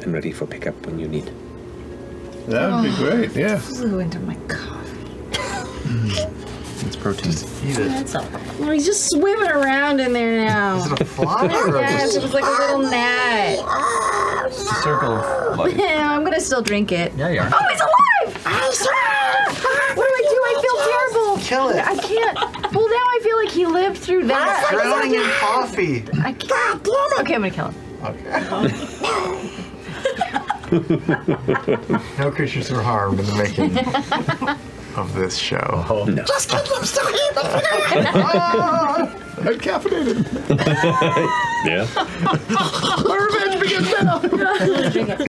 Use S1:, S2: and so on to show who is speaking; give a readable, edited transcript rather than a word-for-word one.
S1: and ready for pickup when you need.
S2: That would be great, yeah.
S3: Flew into my coffee.
S4: It's protein.
S5: Just eat it.
S3: Well, he's just swimming around in there now.
S5: Is it a fly or
S3: Yes, it was like a little gnat.
S4: It's a circle of life.
S3: I'm gonna still drink it.
S4: Yeah, you are.
S3: Oh, he's alive! What do? I feel terrible.
S5: Kill it.
S3: I can't. Well, now I feel like he lived through that.
S5: Drowning in coffee.
S3: I can't. Okay, I'm gonna kill him.
S5: Okay. No creatures were harmed in the making of this show.
S1: Oh, no.
S6: Just keep him still here.
S2: Uncaffeinated.
S1: Yeah.
S2: My revenge begins now.